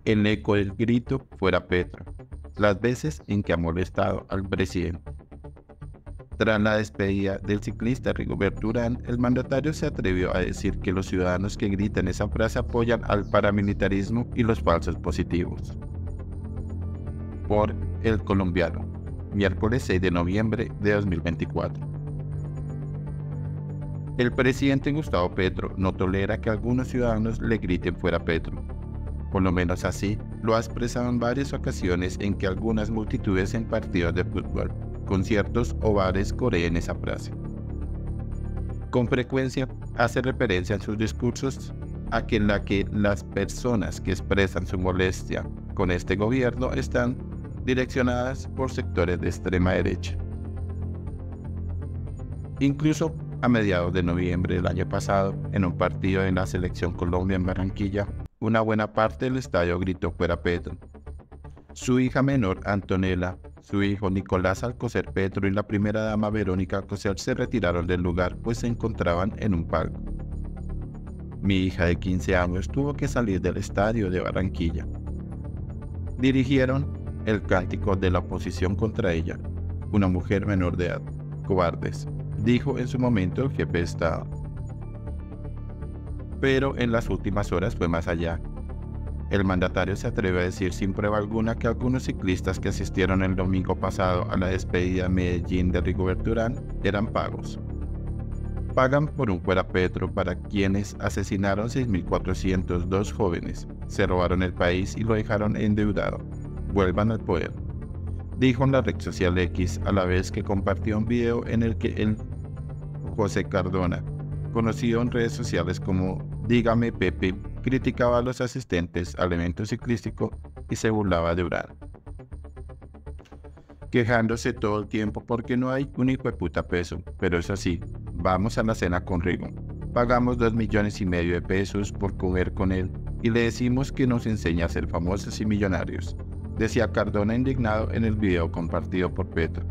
El eco del grito fuera Petro, las veces en que ha molestado al presidente. Tras la despedida del ciclista Rigoberto Urán, el mandatario se atrevió a decir que los ciudadanos que gritan esa frase apoyan al paramilitarismo y los falsos positivos. Por El Colombiano, miércoles 6 de noviembre de 2024. El presidente Gustavo Petro no tolera que algunos ciudadanos le griten fuera Petro. Por lo menos así lo ha expresado en varias ocasiones en que algunas multitudes en partidos de fútbol, conciertos o bares coreen esa frase. Con frecuencia hace referencia en sus discursos a que las personas que expresan su molestia con este gobierno están direccionadas por sectores de extrema derecha. Incluso a mediados de noviembre del año pasado, en un partido de la Selección Colombia en Barranquilla, una buena parte del estadio gritó fuera Petro. Su hija menor, Antonella, su hijo Nicolás Alcocer Petro y la primera dama Verónica Alcocer se retiraron del lugar pues se encontraban en un palco. Mi hija de 15 años tuvo que salir del estadio de Barranquilla. Dirigieron el cántico de la oposición contra ella, una mujer menor de edad. Cobardes, dijo en su momento el jefe de Estado. Pero en las últimas horas fue más allá. El mandatario se atreve a decir sin prueba alguna que algunos ciclistas que asistieron el domingo pasado a la despedida en Medellín de Rigoberto Urán eran pagos. Pagan por un fuera Petro para quienes asesinaron 6.402 jóvenes, se robaron el país y lo dejaron endeudado. Vuelvan al poder, dijo en la red social X a la vez que compartió un video en el que el José Cardona, conocido en redes sociales como Dígame Pepe, criticaba a los asistentes al evento ciclístico y se burlaba de Urán, quejándose todo el tiempo porque no hay un hijueputa peso, pero es así, vamos a la cena con Rigo, pagamos 2,5 millones de pesos por comer con él y le decimos que nos enseña a ser famosos y millonarios, decía Cardona indignado en el video compartido por Petro.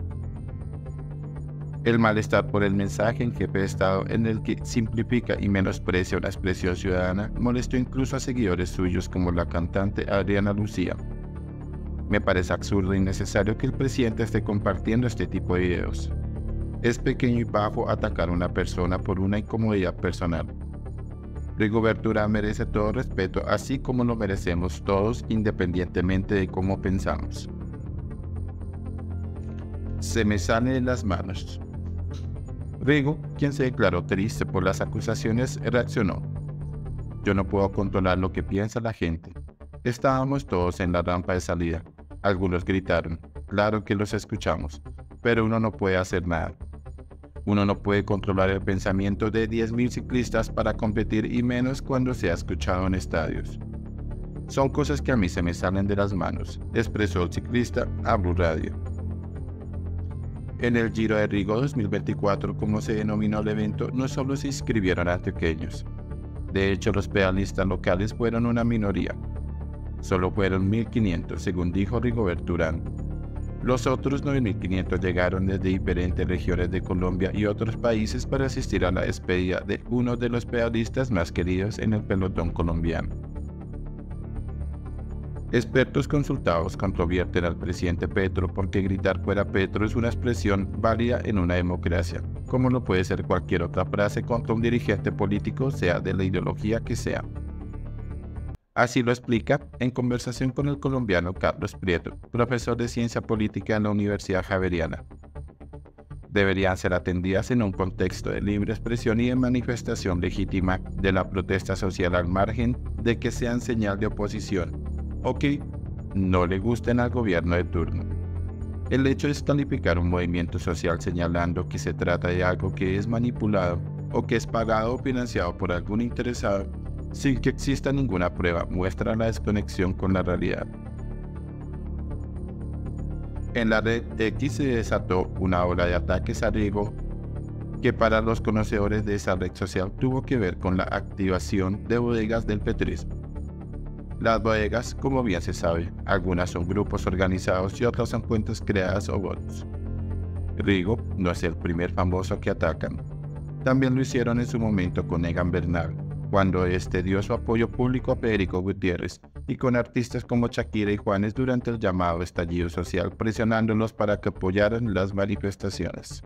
El malestar por el mensaje en jefe de Estado en el que simplifica y menosprecia una expresión ciudadana molestó incluso a seguidores suyos como la cantante Adriana Lucía. Me parece absurdo e innecesario que el presidente esté compartiendo este tipo de videos. Es pequeño y bajo atacar a una persona por una incomodidad personal. Rigoberto Urán merece todo respeto, así como lo merecemos todos independientemente de cómo pensamos. Se me sale de las manos. Rigo, quien se declaró triste por las acusaciones, reaccionó. Yo no puedo controlar lo que piensa la gente. Estábamos todos en la rampa de salida. Algunos gritaron. Claro que los escuchamos, pero uno no puede hacer nada. Uno no puede controlar el pensamiento de 10.000 ciclistas para competir y menos cuando se ha escuchado en estadios. Son cosas que a mí se me salen de las manos, expresó el ciclista a Blue Radio. En el Giro de Rigo 2024, como se denominó el evento, no solo se inscribieron antioqueños. De hecho, los pedalistas locales fueron una minoría. Solo fueron 1.500, según dijo Rigoberto Urán. Los otros 9.500 llegaron desde diferentes regiones de Colombia y otros países para asistir a la despedida de uno de los pedalistas más queridos en el pelotón colombiano. Expertos consultados controvierten al presidente Petro porque gritar fuera Petro es una expresión válida en una democracia, como lo puede ser cualquier otra frase contra un dirigente político, sea de la ideología que sea. Así lo explica en conversación con el colombiano Carlos Prieto, profesor de Ciencia Política en la Universidad Javeriana. Deberían ser atendidas en un contexto de libre expresión y de manifestación legítima de la protesta social al margen de que sean señal de oposición o que no le gusten al gobierno de turno. El hecho de descalificar un movimiento social señalando que se trata de algo que es manipulado o que es pagado o financiado por algún interesado sin que exista ninguna prueba muestra la desconexión con la realidad. En la red X se desató una ola de ataques a Rigo que para los conocedores de esa red social tuvo que ver con la activación de bodegas del petrismo. Las bodegas, como bien se sabe, algunas son grupos organizados y otras son cuentas creadas o bots. Rigo no es el primer famoso que atacan. También lo hicieron en su momento con Egan Bernal, cuando este dio su apoyo público a Federico Gutiérrez y con artistas como Shakira y Juanes durante el llamado estallido social, presionándolos para que apoyaran las manifestaciones.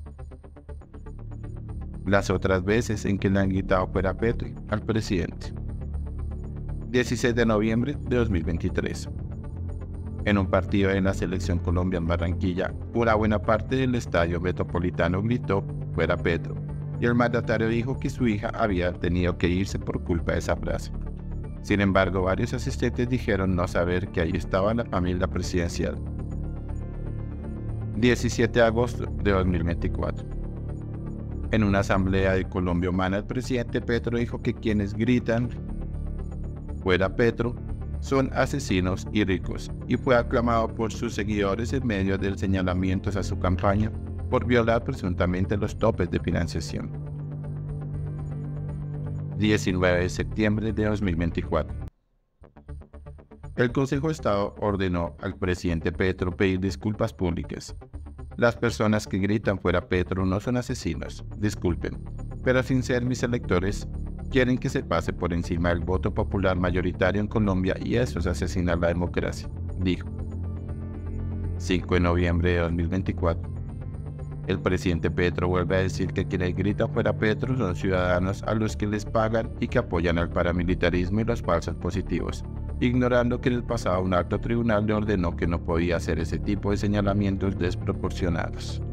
Las otras veces en que le han gritado fuera Petro al presidente. 16 de noviembre de 2023. En un partido de la Selección Colombia en Barranquilla, una buena parte del estadio metropolitano gritó fuera Petro, y el mandatario dijo que su hija había tenido que irse por culpa de esa frase. Sin embargo, varios asistentes dijeron no saber que ahí estaba la familia presidencial. 17 de agosto de 2024. En una asamblea de Colombia Humana, el presidente Petro dijo que quienes gritan fuera Petro son asesinos y ricos, y fue aclamado por sus seguidores en medio de señalamientos a su campaña por violar presuntamente los topes de financiación. 19 de septiembre de 2024. El Consejo de Estado ordenó al presidente Petro pedir disculpas públicas. Las personas que gritan fuera Petro no son asesinos, disculpen, pero sin ser mis electores, quieren que se pase por encima del voto popular mayoritario en Colombia y eso es asesinar la democracia, dijo. 5 de noviembre de 2024. El presidente Petro vuelve a decir que quienes gritan fuera Petro son ciudadanos a los que les pagan y que apoyan al paramilitarismo y los falsos positivos, ignorando que en el pasado un alto tribunal le ordenó que no podía hacer ese tipo de señalamientos desproporcionados.